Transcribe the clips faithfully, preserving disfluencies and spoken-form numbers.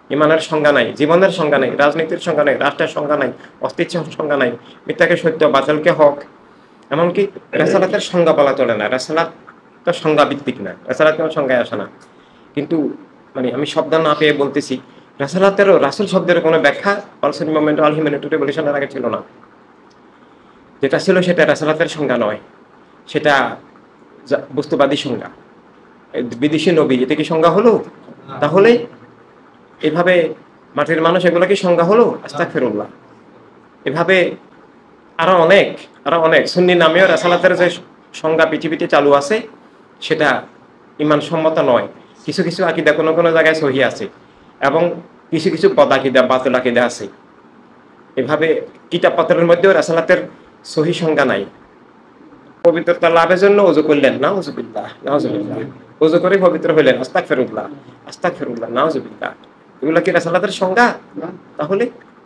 ইমানের সংজ্ঞা নাই, জীবনের সংজ্ঞা নাই, রাজনীতির সংজ্ঞা নাই, রাষ্ট্রের সংজ্ঞা নাই, অস্তিত্বের সংজ্ঞা নাই, মিথ্যাকে সত্য, বাতিলকে হক। এমনকি রেসালাতের সংজ্ঞা বলা চলে না, রেসালাত তো সংজ্ঞা ভিত্তিক না, রেসালাত কোনো সংজ্ঞায় আসে না। কিন্তু মানে আমি শব্দ না পেয়ে বলতেছি, রেসালাতেরও রাসূল শব্দের কোনো ব্যাখ্যা পালসেন মোমেন্ট অল হিউম্যানিটি রেভলিউশনের আগে ছিল না। যেটা ছিল সেটা রেসালাতের সংজ্ঞা নয়, সেটা বস্তুবাদী সংজ্ঞা, বিদেশি নবী, এটা কি সংজ্ঞা হলো? তাহলে এভাবে মাটির মানুষ এগুলো কি সংজ্ঞা হলো? আস্তাগফিরুল্লাহ। এভাবে আরো অনেক আরো অনেক সুন্নি নামেও রেসালাতের যে সংজ্ঞা পৃথিবীতে চালু আছে সেটা ইমান সম্মত নয়। কিছু কিছু আকীদা কোনো কোনো জায়গায় সহি আছে এবং কিছু কিছু বদ আকীদা, বাতিল আকীদা আছে। এভাবে কিতাবপত্রের মধ্যেও রেসালাতের সহি সংজ্ঞা নাই। পবিত্রতা লাভের জন্য ওযু করলেন, নাউযুবিল্লাহ নাউযুবিল্লাহ, ওযু করে পবিত্র হইলেন, আস্তাগফিরুল্লাহ আস্তাগফিরুল্লাহ নাউযুবিল্লাহ। এগুলো কি রেসালাতের সংজ্ঞা? তাহলে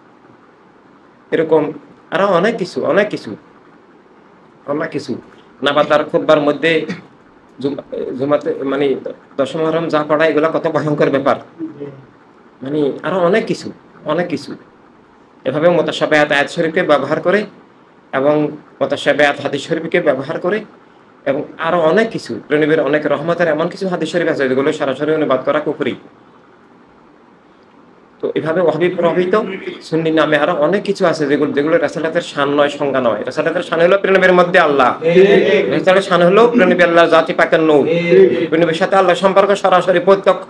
এরকম আরো অনেক কিছু অনেক কিছু অনেক কিছু নাবাতার খুতবার মধ্যে জুমাতে মানে দশম মুহররম যা পড়া, এগুলো কত ভয়ঙ্কর ব্যাপার। মানে আরো অনেক কিছু অনেক কিছু এভাবে মুতাশাবিহাত আয়াত শরীফকে ব্যবহার করে এবং মুতাশাবিহাত হাদিস শরীফকে ব্যবহার করে এবং আরো অনেক কিছু নবীর অনেক রহমতের এমন কিছু হাদিস শরীফ আছে যেগুলো সরাসরি অনুবাদ করা কুফরি। তো এভাবে ওয়াহাবি প্রভাবিত সুন্নি নামে আরো অনেক কিছু আছে যেগুলো যেগুলো রাসূলের শান নয়, সংজ্ঞা নয়। রাসূলের শান হলো প্রেরণের মধ্যে আল্লাহ, রাসূলের শান হলো প্রেরণে আল্লাহ জাতি পাকের নূর, প্রেরণের সাথে আল্লাহ সম্পর্ক সরাসরি প্রত্যক্ষ,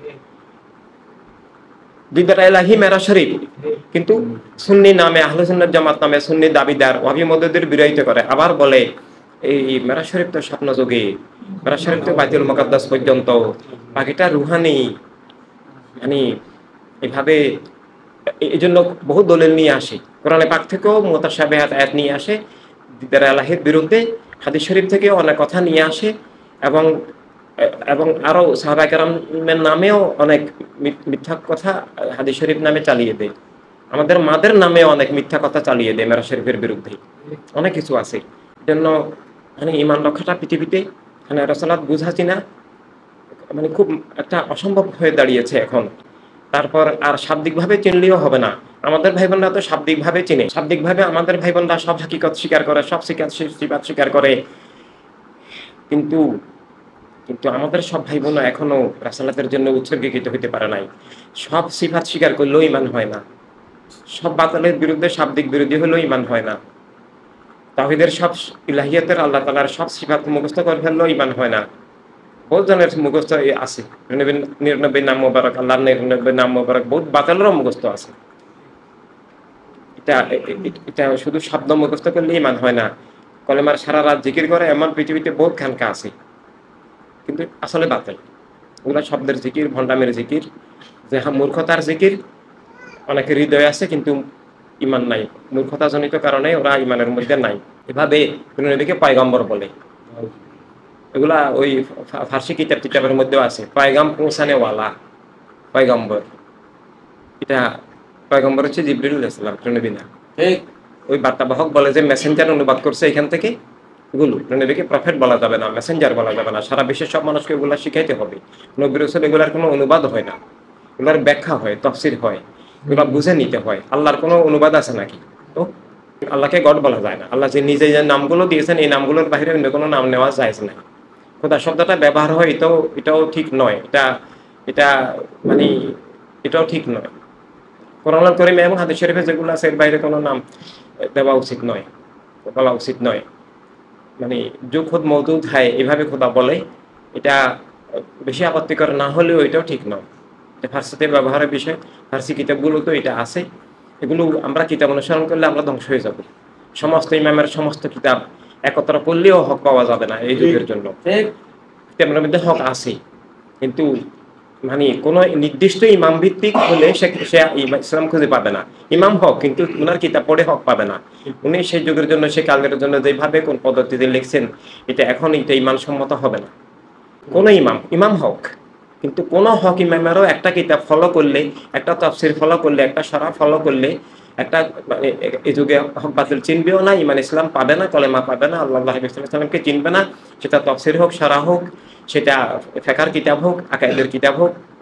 দিদার ইলাহি মেরাজ শরীফ। কিন্তু সুন্নি নামে, আহলে সুন্নাত জামাত নামে সুন্নি দাবিদার ওয়াহাবি মদদের বিরোধিতা করে, আবার বলে এই মেরাজ শরীফ তো স্বপ্ন যোগে, মেরাজ শরীফ তো বাইতুল মুকাদ্দাস পর্যন্ত, বাকিটা রুহানি। মানে এভাবে এই জন্য বহু দলিল নিয়ে আসে, কোরআনে পাক থেকেও মুতাশাবিহাত আয়াত নিয়ে আসে, দিদার ইলাহির বিরুদ্ধে হাদিস শরীফ থেকে অনেক কথা নিয়ে আসে এবং এবং আরো সাহাবায়ে কেরামের নামেও অনেক মিথ্যা কথা হাদিস শরীফ নামে চালিয়ে দেয়। আমাদের মাদের নামেও অনেক মিথ্যা কথা চালিয়ে দেয় মেরাজ শরীফের বিরুদ্ধে। অনেক কিছু আছে। এজন্য মানে ঈমান রক্ষাটা পৃথিবীতে মানে রাসূলাত বুঝা চিনা মানে খুব একটা অসম্ভব হয়ে দাঁড়িয়েছে এখন। তারপর আর শাব্দিকভাবে চিনলেও হবে না। আমাদের ভাই বোনরা তো শাব্দিকভাবে চিনে, শাব্দিকভাবে আমাদের ভাই বোনরা সব হাকিকত স্বীকার করে, সব সিফাত স্বীকার করে, কিন্তু কিন্তু আমাদের সব ভাই বোন এখনো রাসূলের জন্য উৎসর্গীকৃত হতে পারে নাই। সব সিফাত স্বীকার করলেও ঈমান হয় না, সব বাতিলের বিরুদ্ধে শাব্দিক বিরোধী হলেও ঈমান হয় না, তাওহীদের সব ইলাহিয়াতের আল্লাহ তাআলার সব সিফাত মুখস্থ করে ফেললেও ঈমান হয় না। বহুত জনের মুখস্থ আছে, নিরানব্বই নাম মোবারক, আল্লাহর নিরানব্বই নাম মোবারক, বহুত বাতিলেরও মুখস্থ আছে। এটা এটা শুধু শব্দ মুখস্থ করলে ঈমান হয় না। কলেমার সারা রাত জিকির করে এমন পৃথিবীতে বহুত খানকা আছে, কিন্তু আসলে বাতিল। ওগুলা শব্দের জিকির, ভণ্ডামের জিকির, যে মূর্খতার জিকির। অনেকের হৃদয় আছে কিন্তু ঈমান নাই, মূর্খতাজনিত কারণে ওরা ঈমানের মধ্যে নাই। এভাবে নবীকে পয়গম্বর বলে। এগুলা ওই ফার্সি কিতাব কিতাবের মধ্যেও আছে, পয়গাম পৌঁছানে ওয়ালা, পয়গম্বর। এটা পয়গম্বর হচ্ছে জিবরিল আলাইহিস সালাম, নবী না। ওই বার্তাবাহক বলে যে মেসেঞ্জার অনুবাদ করছে এখান থেকে। এগুলো নবীকে প্রফেট বলা যাবে না, মেসেঞ্জার বলা যাবে না। সারা বিশ্বের সব মানুষকে এগুলা শিখাইতে হবে। নবী রাসূল এগুলার কোনো অনুবাদ হয় না, এগুলার ব্যাখ্যা হয়, তাফসীর হয়, এগুলা বুঝে নিতে হয়। আল্লাহর কোনো অনুবাদ আছে নাকি? তো আল্লাহকে গড বলা যায় না। আল্লাহ যে নিজে যে নামগুলো দিয়েছেন এই নামগুলোর বাইরে অন্য কোনো নাম নেওয়া যায় না। খোদা শব্দটা ব্যবহার হয়, এটাও এটাও ঠিক নয়। এটা এটা মানে এটাও ঠিক নয়। কোরআনুল কারীম এবং হাদিস শরীফে যেগুলো আছে এর বাইরে কোনো নাম দেওয়া উচিত নয়, বলা উচিত নয়। মানে যে খুদ মওজুদ হয় এভাবে খোদা বলে, এটা বেশি আপত্তিকর না হলেও এটাও ঠিক নয়। এটা ফার্সিতে ব্যবহারের বিষয়। ফার্সি কিতাবগুলো তো এটা আছে। এগুলো আমরা কিতাব অনুসরণ করলে আমরা ধ্বংস হয়ে যাব। সমস্ত ইমামের সমস্ত কিতাব একত্র করলেও হক পাওয়া যাবে না এই যুগের জন্য। কিতাবের মধ্যে হক আছে, কিন্তু মানে কোন নির্দিষ্ট ইমাম ভিত্তিক হলে সে ইসলাম খুঁজে পাবে না। ইমাম হক, কিন্তু উনার কিতাব পড়ে হক পাবে না। উনি সেই যুগের জন্য, সেই কালের জন্য যেভাবে কোন পদ্ধতিতে লিখছেন, এটা এখন এটা ইমান সম্মত হবে না। কোন ইমাম ইমাম হক, কিন্তু কোন হক ইমামেরও একটা কিতাব ফলো করলে, একটা তাফসীর ফলো করলে, একটা শরহ ফলো করলে, একটা এই যুগে হক বাতিল চিনবেও না, ইমান ইসলাম পাবে না, কলেমা পাবে না, আল্লাহ সাল্লামকে চিনবে না। সেটা তাফসীর হোক, শরহ হোক, সেটা ফিকহের কিতাব হোক, আকায়েদের কিতাব হোক,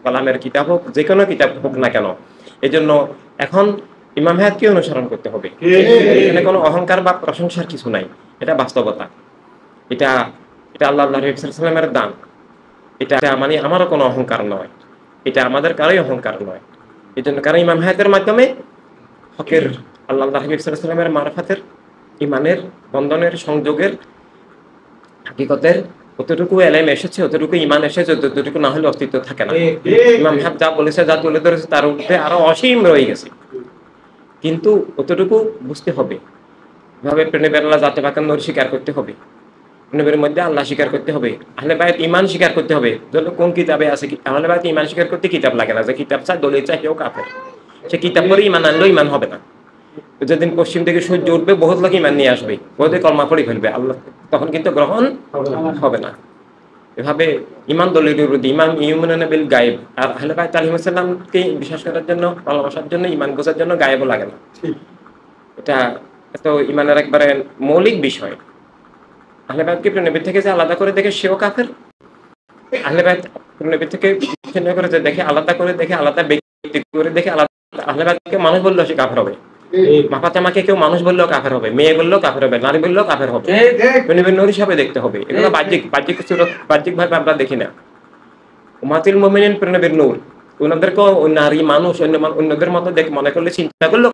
কালামের কিতাব হোক, যে কোনো কিতাব হোক না কেন, এই জন্য এখন ইমাম হায়াতকে অনুসরণ করতে হবে। এখানে কোনো অহংকার বা প্রশংসার কিছু নাই, এটা বাস্তবতা। এটা এটা আল্লাহ আল্লাহ সাল্লামের দান। এটা মানে আমারও কোনো অহংকার নয়, এটা আমাদের কারোই অহংকার নয়। এই জন্য কারণ ইমাম হায়াতের মাধ্যমে হকের আল্লাহ আল্লাহ সাল্লামের মারফাতের, ইমানের বন্ধনের, সংযোগের, হাকিকতের যতটুকু এলেম এসেছে, অতটুকু ইমান এসেছে, যতটুকু না হলে অস্তিত্ব থাকে না। ইমাম হায়াত যা বলেছে, যা তুলে ধরেছে, তার উঠে আরো অসীম রয়ে গেছে, কিন্তু অতটুকু বুঝতে হবে। এভাবে প্রেমের আল্লাহ জাতে পাকের নূর স্বীকার করতে হবে, প্রেমের মধ্যে আল্লাহ স্বীকার করতে হবে, আহলে বায়াত ইমান স্বীকার করতে হবে। যত কোন কিতাবে আছে, আহলে বায়াত ইমান স্বীকার করতে কিতাব লাগে না, যে কিতাব চায়, দলিল চায়, কেউ কাফের। সে কিতাব পড়ে ইমান আনলেও ইমান হবে না। যেদিন পশ্চিম থেকে সূর্য উঠবে, বহুত লোক ইমান নিয়ে আসবে, বহুতে কলমা পড়ে ফেলবে, আল্লাহ তখন কিন্তু গ্রহণ হবে না। এভাবে ইমান দলিল বিরোধী, ইমান ইউমিনুনা বিল গায়েব। আর আহলে বায়াত আলাইহিস সালামকে বিশ্বাস করার জন্য, ভালোবাসার জন্য, ইমান বোঝার জন্য গায়েবও লাগে না। এটা এত ইমানের একবারে মৌলিক বিষয়। আহলে বায়াতকে নবী থেকে যে আলাদা করে দেখে সেও কাফের, আহলে বায়াত নবী থেকে ভিন্ন করে যে দেখে, আলাদা করে দেখে, আলাদা ব্যক্তি করে দেখে, আলাদা, আহলে বায়াতকে মানুষ বললেও সে কাফের হবে। মাপাচামাকে কেউ মানুষ বললেও কাফের হবে, মেয়ে বললেও কাফের হবে, নারী বললেও কাফের হবে। নূর হিসাবে দেখতে হবে। এগুলো বাহ্যিক বাহ্যিক বাহ্যিক ভাবে আমরা দেখি না। উম্মাতুল মুমিনিন প্রেরণের নূর, ওনাদেরকে নারী মানুষ অন্য অন্যদের মতো দেখ মনে করলে, চিন্তা করলে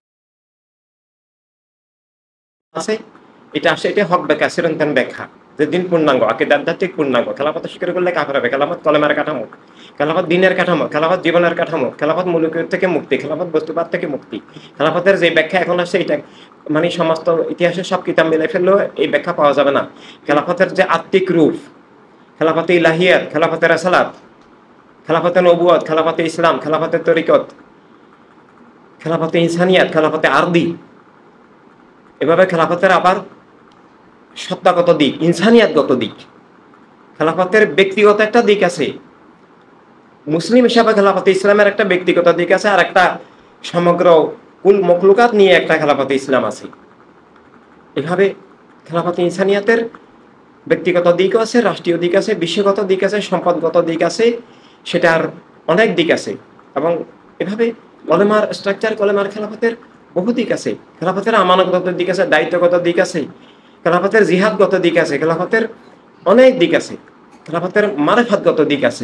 আছে এটা আসে, এটা হক ব্যাখ্যা, চিরন্তন ব্যাখ্যা, যে দিন পূর্ণাঙ্গ, আকিদাত্মিক পূর্ণাঙ্গ। খেলাফত স্বীকার করলে কাফের হবে। খেলাফত কলেমার কাঠামো, খেলাফত দিনের কাঠামো, খেলাফত জীবনের কাঠামো, খেলাফত মুলুকিয়ত থেকে মুক্তি, খেলাফত বস্তুবাদ থেকে মুক্তি। খেলাফতের যে ব্যাখ্যা এখন আসছে, এটা মানে সমস্ত ইতিহাসের সব কিতাব মিলে ফেললেও এই ব্যাখ্যা পাওয়া যাবে না। খেলাফতের যে আত্মিক রূপ, খেলাফতে ইলাহিয়াত, খেলাফতে রাসালাত, খেলাফতে নবুয়ত, খেলাফতে ইসলাম, খেলাফতে তরিকত, খেলাফতে ইনসানিয়াত, খেলাফতে আরদি, এভাবে খেলাফতের আবার সত্তাগত দিক, ইনসানিয়াতগত দিক, খেলাফতের ব্যক্তিগত একটা দিক আছে। মুসলিম হিসাবে খেলাফতে ইসলামের একটা ব্যক্তিগত দিক আছে, আর একটা সমগ্র কুল মখলুকাত নিয়ে একটা খেলাফতে ইসলাম আছে। এভাবে খেলাফতে ইনসানিয়াতের ব্যক্তিগত দিক আছে, রাষ্ট্রীয় দিক আছে, বিশ্বগত দিক আছে, সম্পদগত দিক আছে, সেটার অনেক দিক আছে। এবং এভাবে কলেমার স্ট্রাকচার, কলেমার খেলাফতের বহু দিক আছে। খেলাফতের আমানতগত দিক আছে, দায়িত্বগত দিক আছে, খেলাফতের জিহাদগত দিক আছে, খেলাফতের অনেক দিক আছে, খেলাফতের মারেফাতগত দিক আছে,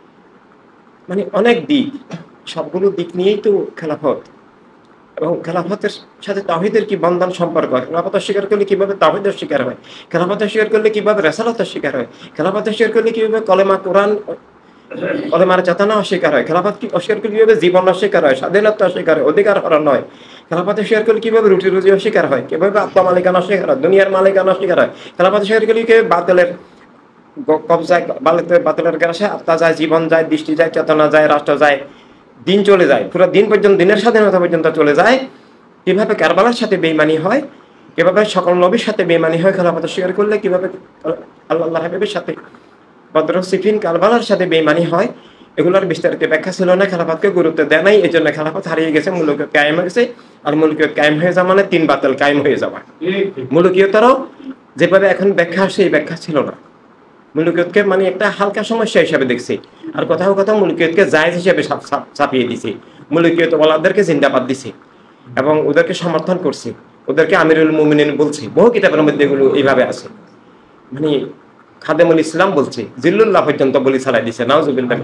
মানে অনেক দিক। সবগুলো দিক নিয়েই তো খেলাফত। এবং খেলাফতের সাথে তাওহীদের কি বন্ধন সম্পর্ক হয়, খেলাফত স্বীকার করলে কিভাবে তাওহীদ স্বীকার হয়, খেলাফত স্বীকার করলে কিভাবে রিসালাত স্বীকার হয়, খেলাফত স্বীকার করলে কিভাবে কলেমা কোরআন, কলেমার চেতনা অস্বীকার হয়, খেলাফত কি অস্বীকার করলে কিভাবে জীবন অস্বীকার হয়, স্বাধীনতা অস্বীকার হয়, অধিকার হরণ হয়, খেলাফত স্বীকার করলে কিভাবে রুটি রুজি অস্বীকার হয়, কিভাবে আত্মমালিকানা অস্বীকার হয়, দুনিয়ার মালিকানা অস্বীকার হয়, খেলাফত স্বীকার করলে কিভাবে বাতিলের কবজায়, বাতিলের গ্রাসে আত্মা যায়, জীবন যায়, দৃষ্টি যায়, চেতনা যায়, রাষ্ট্র যায়, দিন চলে যায়, পুরো দিন পর্যন্ত, দিনের স্বাধীনতা পর্যন্ত চলে যায়। কিভাবে কারবালার সাথে বেঈমানি হয়, কিভাবে সকল নবীর সাথে বেঈমানি হয় খেলাফত স্বীকার করলে, কিভাবে আল্লাহ হাবিবের সাথে, বদর, সিফিন, কারবালার সাথে বেঈমানি হয়, এগুলোর বিস্তারিত ব্যাখ্যা ছিল না। খেলাফতকে গুরুত্ব দেয় নাই, এই জন্য খেলাফত হারিয়ে গেছে, মুলুকিয়ত কায়েম হয়ে গেছে। আর মুলুকিয়ত কায়েম হয়ে যাওয়া মানে তিন বাতিল কায়েম হয়ে যাওয়া। মুলুকিয়তেরও যেভাবে এখন ব্যাখ্যা আসে, এই ব্যাখ্যা ছিল না। মুলুকিয়তকে মানে একটা হালকা সমস্যা হিসাবে দেখছি, আর কোথাও কোথাও মুলুকিয়তকে জায়েজ হিসেবে চাপিয়ে দিছে, মুলুকিয়ত ওয়ালাদেরকে জিন্দাবাদ দিছে এবং ওদেরকে সমর্থন করছে, ওদেরকে আমিরুল মুমিনিন বলছে। বহু কিতাবের মধ্যে এগুলো এইভাবে আছে, মানে খাদেমুল ইসলাম বলছে, জিল্লুল্লাহ পর্যন্ত বলি ছাড়াই দিছে, নাউজুবিল্লাহ।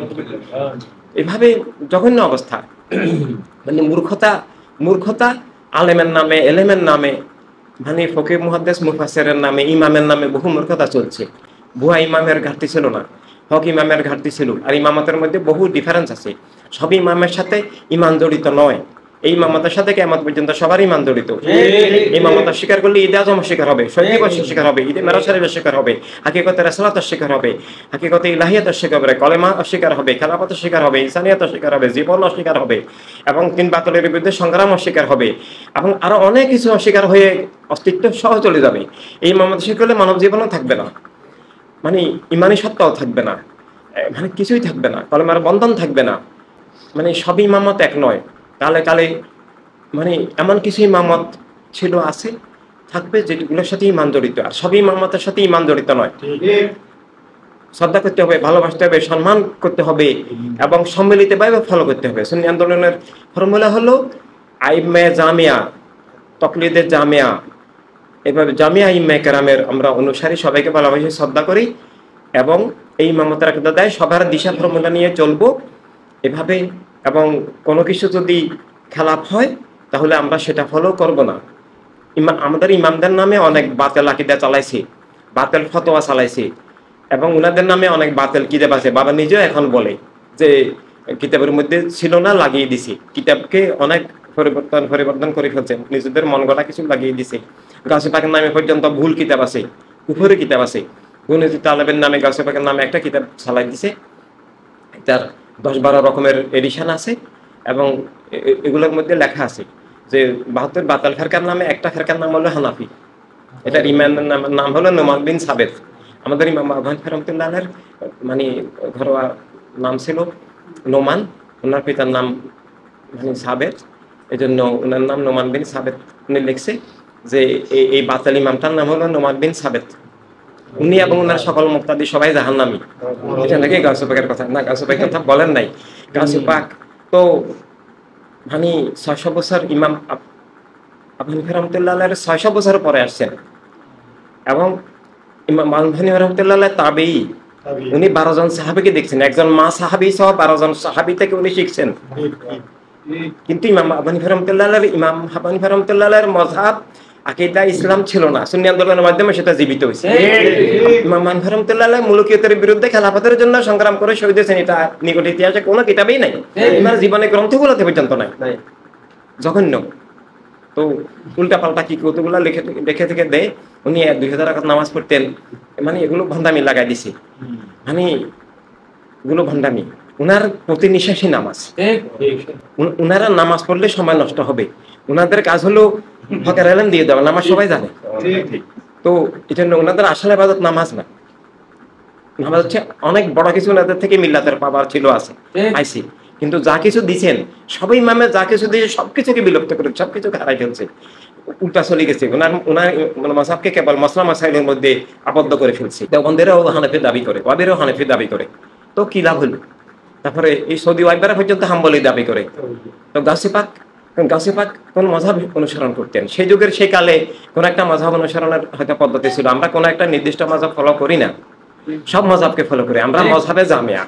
এভাবে জঘন্য অবস্থা, মানে মূর্খতা, মূর্খতা আলেমের নামে, এলেমের নামে, মানে ফকিহ মুহাদ্দিস মুফাসসিরের নামে, ইমামের নামে বহু মূর্খতা চলছে। ভুয়া ইমামের ঘাটতি ছিল না, হক ইমামের ঘাটতি ছিল। আর ইমামতের মধ্যে বহু ডিফারেন্স আছে, সব ইমামের সাথে ইমান জড়িত নয়। এই ইমামতের সাথে কিয়ামত পর্যন্ত সবার ইমান জড়িত। ইমামত স্বীকার করলে ঈদে আজম স্বীকার হবে, শহীদ স্বীকার হবে, ঈদে মেরাজ শরীফ স্বীকার হবে, হাকিকতে রাসালাত স্বীকার হবে, হাকিকতে ইলাহিয়াত স্বীকার হবে, কলেমা অস্বীকার হবে, খেলাফত স্বীকার হবে, ইনসানিয়াত স্বীকার হবে, জীবন অস্বীকার হবে, এবং তিন বাতিলের বিরুদ্ধে সংগ্রাম অস্বীকার হবে, এবং আরো অনেক কিছু অস্বীকার হয়ে অস্তিত্ব সহ চলে যাবে। এই ইমামত স্বীকার করলে মানব জীবনও থাকবে না, মানে ইমানি সত্তাও থাকবে না, মানে কিছুই থাকবে না, কলেমার বন্ধন থাকবে না। মানে সবই ইমামত এক নয়, কালে কালে মানে এমন কিছু ইমামত ছিল, আছে, থাকবে, যেগুলোর সাথে ইমান জড়িত, আর সবই ইমামতের সাথে ইমান জড়িত নয়। শ্রদ্ধা করতে হবে, ভালোবাসতে হবে, সম্মান করতে হবে এবং সম্মিলিতভাবে ফলো করতে হবে। সুন্নি আন্দোলনের ফর্মুলা হলো আইম্মে জামিয়া, তকলিদে জামিয়া, এভাবে জামিয়া ইম্মে কেরামের আমরা অনুসারী, সবাইকে ভালোবাসি, শ্রদ্ধা করি এবং এই ইমামতের আকীদা দেয় সবার দিশা ফর্মুলা নিয়ে চলবো এভাবে। এবং কোনো কিছু যদি খেলাফ হয় তাহলে আমরা সেটা ফলো করব না। ইমাম আমাদের ইমামদের নামে অনেক বাতেল আকীদা চালাইছি, বাতেল ফতোয়া চালাইছি এবং উনাদের নামে অনেক বাতেল কিতাব আছে। বাবা নিজেও এখন বলে যে কিতাবের মধ্যে ছিল না, লাগিয়ে দিছি, কিতাবকে অনেক পরিবর্তন পরিবর্তন করে ফেলছে, নিজেদের মন গড়া কিছু লাগিয়ে দিছে। গাছে পাকের নামে পর্যন্ত ভুল কিতাব আছে, কুফরি কিতাব আছে। গুণিত তালেবের নামে গাছে পাকের নামে একটা কিতাব চালাই দিছে, তার দশ বারো রকমের এডিশন আছে এবং এগুলোর মধ্যে লেখা আছে যে বাহাত্তর বাতাল ফেরকার নামে একটা ফেরকার নাম হলো হানাফি, এটার ইমামের নাম নাম হলো নোমান বিন সাবেত। আমাদের ইমাম আবহান রহমতুল্লাহের মানে ঘরোয়া নাম ছিল নোমান, ওনার পিতার নাম মানে সাবেত, এই জন্য ওনার নাম নোমান বিন সাবেত। উনি লিখছে যে এই বাতাল ইমামটার নাম হলো নোমান বিন সাবেত। উনি এবং ওনার সকল মুক্তাদি সবাই জাহান্নামী। এটা নাকি গাউসে পাকের কথা না, গাউসে পাকের কথা বলেন নাই। গাউসে পাক তো মানে ছয়শো বছর ইমাম আবু হানিফা রহমতুল্লাহের ছয়শো বছর পরে আসছেন এবং ইমাম আবু হানিফা রহমতুল্লাহ তাবেঈ, উনি বারো জন সাহাবীকে দেখছেন, একজন মা সাহাবী সহ বারো জন সাহাবী থেকে উনি শিখছেন। কিন্তু ইমাম আবু হানিফা রহমতুল্লাহের ইমাম আবু হানিফা রহমতুল্লাহের মাযহাব আকীদা ইসলাম ছিল না, সুন্নি আন্দোলনের মাধ্যমে সেটা জীবিত হয়েছে। ইমাম আবু হানিফা রহমতুল্লাহ মুলুকিয়তের বিরুদ্ধে খেলাফতের জন্য সংগ্রাম করে শহীদ হয়েছেন, এটা নিকট ইতিহাসে কোনো কিতাবেই নাই, ইমার জীবনে গ্রন্থগুলোতে পর্যন্ত নাই। জঘন্য। তো উল্টা পাল্টা কি কতগুলা লিখে লিখে থেকে দেয়। উনি দুই হাজার রাকাত নামাজ পড়তেন, মানে এগুলো ভণ্ডামি লাগাই দিছে, মানে এগুলো ভণ্ডামি। উনার প্রতি নিঃশ্বাসী নামাজ, উনারা নামাজ পড়লে সময় নষ্ট হবে, উনাদের কাজ হলো হকের এলেন দিয়ে দেওয়া, নামাজ সবাই জানে। তো এটা ওনাদের আসলে ইবাদত নামাজ না, নামাজ হচ্ছে অনেক বড় কিছু ওনাদের থেকে মিল্লাতের পাওয়ার ছিল আছে আইসি। কিন্তু যা কিছু দিচ্ছেন সবাই ইমামে যা কিছু দিয়েছে সবকিছুকে বিলুপ্ত করে সবকিছুকে হারাই ফেলছে, উল্টা চলে গেছে। ওনার ওনার মাযহাবকে কেবল মাসলা মাসাইলের মধ্যে আবদ্ধ করে ফেলছে। দেওবন্দেরও হানাফি দাবি করে, ওয়াহাবিরও হানাফি দাবি করে, তো কি লাভ হলো? তারপরে এই সৌদি ওয়াইবারা পর্যন্ত হাম্বলি দাবি করে। তো গাউসে পাক গাউসে পাক কোন মাযহাব অনুসরণ করতেন? সেই যুগের সেই কালে কোন একটা মাযহাব অনুসরণের হয়তো পদ্ধতি ছিল। আমরা কোন একটা নির্দিষ্ট মাযহাব ফলো করি না, সব মাযহাবকে ফলো করি আমরা। মাযহাবে জামিয়া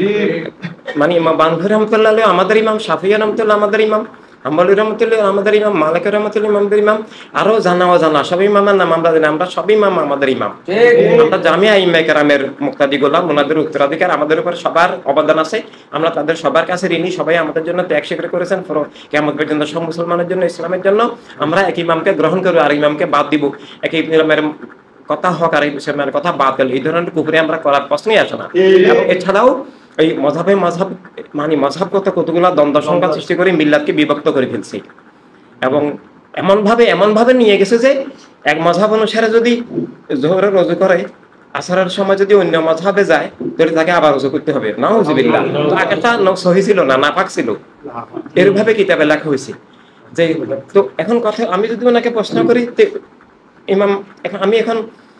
মানে ইমাম বানভুর রহমতুল্লাহ আমাদের ইমাম, শাফিঈ রহমতুল্লাহ আমাদের ইমাম, হাম্বলি রহমতুল্লাহ আমাদের ইমাম, মালিক রহমতুল্লাহ আমাদের ইমাম, আরো জানা অজানা সব ইমামের নাম আমরা জানি। আমরা সব ইমাম আমাদের ইমাম। আমরা জামিয়া ইম্মে কেরামের মুক্তাদি গোলাম, ওনাদের উত্তরাধিকার, আমাদের উপর সবার অবদান আছে। আমরা তাদের সবার কাছে ঋণী, সবাই আমাদের জন্য ত্যাগ স্বীকার করেছেন কিয়ামত পর্যন্ত সব মুসলমানের জন্য, ইসলামের জন্য। আমরা এক ইমামকে গ্রহণ করবো আর ইমামকে বাদ দিব, এক ইমামের কথা হক আর ইসলামের কথা বাতিল, এই ধরনের কুফরি আমরা করার প্রশ্নই আসে না। এবং এছাড়াও এই মযহাবে মযহাব মানে মযহাবগত কতগুলো দ্বন্দ্ব সংখ্যা সৃষ্টি করে মিল্লাতকে বিভক্ত করে ফেলছে এবং এমন ভাবে এমন ভাবে নিয়ে গেছে যে এক মযহাব অনুসারে যদি যোহরে রোজু করে, আসরের সময় যদি অন্য মযহাবে যায় তাহলে তাকে আবার রোজু করতে হবে। নাউজুবিল্লাহ। তো আগেটা সহি ছিল না, নাপাক ছিল, এরভাবে কিতাবে লেখা হয়েছে। যে তো এখন কথা আমি যদি ওনাকে প্রশ্ন করি, ইমাম আমি এখন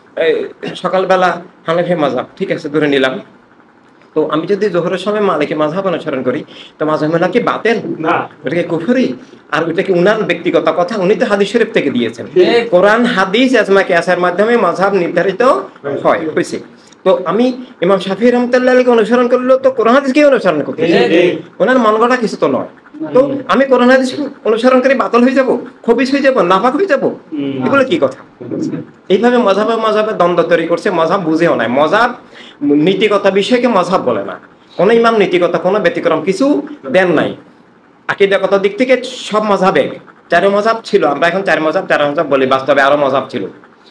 সকালবেলা হানাফি মাযহাব ঠিক আছে ধরে নিলাম, তো আমি যদি জোহরের সময় মালিকি মাযহাব অনুসরণ করি তো মাযহাব মেলা কি বাতিল না? ওটা কি কুফরি? আর ওটা কি উনার ব্যক্তিগত কথা? উনি তো হাদিস শরীফ থেকে দিয়েছেন। কোরআন হাদিস ইজমা কিয়াসের মাধ্যমে মাযহাব নির্ধারিত হয় হয়েছে। তো আমি ইমাম শাফিঈ রাহমাতুল্লাহকে অনুসরণ করলেও তো কোরআন হাদিসকে অনুসরণ করতে হবে, ওনার মন গড়া কিছু তো নয়। তো আমি কোরআন হাদিস অনুসরণ করে বাতিল হয়ে যাব, খবিস হয়ে যাব, নাপাক হয়ে যাব? এগুলো কি কথা? এইভাবে মযহাবে মযহাবে দ্বন্দ্ব তৈরি করছে, মযহাব বুঝেও নাই। মযহাব নীতিগত বিষয়কে মযহাব বলে না, কোন ইমাম নীতিগত কোনো ব্যতিক্রম কিছু দেন নাই। আকীদাগত দিক থেকে সব মযহাবে চার মযহাব ছিল, আমরা এখন চার মযহাব চার মযহাব বলি, বাস্তবে আরো মযহাব ছিল,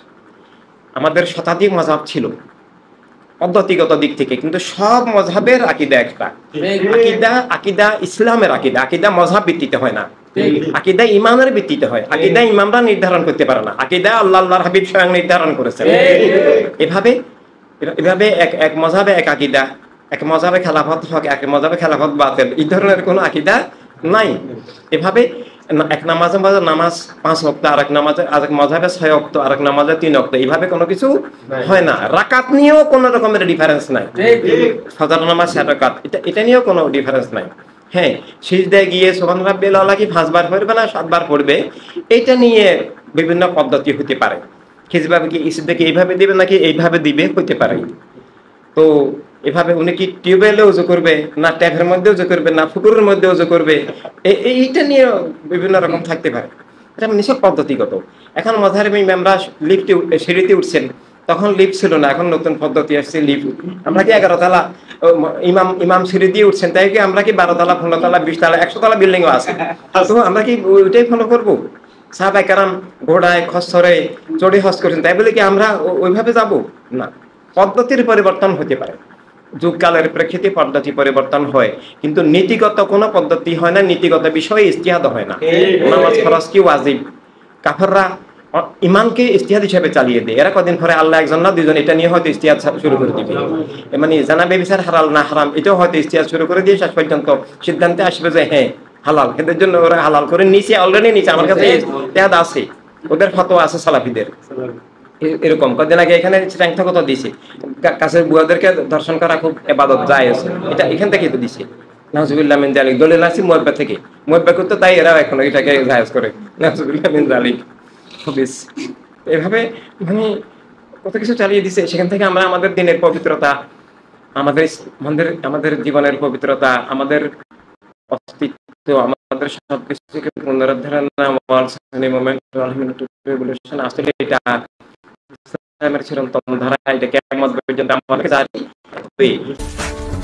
আমাদের শতাধিক মযহাব ছিল পদ্ধতিগত দিক থেকে, কিন্তু সব মযহাবের আকীদা একটা। আকীদা আকীদা ইসলামের আকীদা, আকীদা মযহাব ভিত্তিতে হয় না, আকীদা ইমানের ভিত্তিতে হয়। আকীদা ইমামরা নির্ধারণ করতে পারে না, আকীদা আল্লাহ আল্লাহর হাবিব স্বয়ং নির্ধারণ করেছেন। এভাবে এভাবে এক এক মযহাবে এক আকীদা, এক মযহাবে খেলাফত হক, এক মযহাবে খেলাফত বাতিল, এই ধরনের কোনো আকীদা নাই। এভাবে এক নামাজে মাঝে নামাজ পাঁচ ওয়াক্ত, আরেক নামাজে আরেক মাযহাবে ছয় ওয়াক্ত, আরেক নামাজে তিন ওয়াক্ত, এইভাবে কোনো কিছু হয় না। রাকাত নিয়েও কোনো রকমের ডিফারেন্স নাই। ফজর নামাজ ষাট রাকাত, এটা এটা নিয়েও কোনো ডিফারেন্স নাই। হ্যাঁ, সিজদায় গিয়ে সুবহান রাব্বিল আলা কি পাঁচবার পড়বে না সাতবার পড়বে, এটা নিয়ে বিভিন্ন পদ্ধতি হতে পারে। কিভাবে কি সিজদাকে এইভাবে দিবে নাকি এইভাবে দিবে হতে পারে। তো এভাবে উনি কি টিউবওয়েলে উজু করবে না ট্যাপের মধ্যে উজু করবে না পুকুরের মধ্যে উজু করবে, এইটা নিয়ে বিভিন্ন রকম থাকতে পারে। এটা নিশ্চয় পদ্ধতিগত। এখন মাযহাবের ইমামরা লিফটে সিঁড়িতে উঠছেন, তখন লিফট ছিল না, এখন নতুন পদ্ধতি আসছে লিফট। আমরা কি এগারো তলা ইমাম ইমাম সিঁড়ি দিয়ে উঠছেন, তাই কি আমরা কি বারো তলা পনেরো তলা বিশ তলা একশো তলা বিল্ডিংও আছে, তো আমরা কি ওইটাই ফলো করবো? সাহাবায়ে কেরাম ঘোড়ায় খচ্চরে চড়ে হজ করেছেন, তাই বলে কি আমরা ওইভাবে যাব না। পদ্ধতির পরিবর্তন হতে পারে, যুগকালের প্রেক্ষিতে পদ্ধতি পরিবর্তন হয়, কিন্তু নীতিগত কোনো পদ্ধতি হয় না, নীতিগত বিষয়ে ইজতিহাদ হয় না। নামাজ ফরজ কি ওয়াজিব, কাফেররা ইমানকে ইজতিহাদ হিসেবে চালিয়ে দেয়। এরা কদিন পরে আল্লাহ একজন না দুইজন এটা নিয়ে হয়তো ইজতিহাদ শুরু করে দিবে, মানে জানা বেবিচার হালাল না হারাম এটাও হয়তো ইজতিহাদ শুরু করে দিয়ে শেষ পর্যন্ত সিদ্ধান্তে আসবে যে হ্যাঁ হালাল, এদের জন্য ওরা হালাল করে নিচে অলরেডি নিচে আমার কাছে ইজতিহাদ আছে, ওদের ফতোয়া আছে সালাফিদের। এরকম কদিন আগে এখানে স্ট্রেংথ কত দিছে, কাছের বুয়াদেরকে দর্শন করা খুব ইবাদত যায় আছে, এটা এখান থেকেই তো দিছে। নাউজুবিল্লাহ মিন যালিক দলিল আছে মুয়াব্বা থেকে, মুয়াব্বা করতে তাই এরা এখন এটাকে জায়েজ করে। নাউজুবিল্লাহ মিন যালিক হাদিস এভাবে মানে কত কিছু চালিয়ে দিছে। সেখান থেকে আমরা আমাদের দিনের পবিত্রতা, আমাদের আমাদের আমাদের জীবনের পবিত্রতা, আমাদের অস্তিত্ব, আমাদের সবকিছুকে পুনরুদ্ধারণ আসলে এটা চিরন্তন ধারা, এটা কেমন পর্যন্ত আমাদের জারি।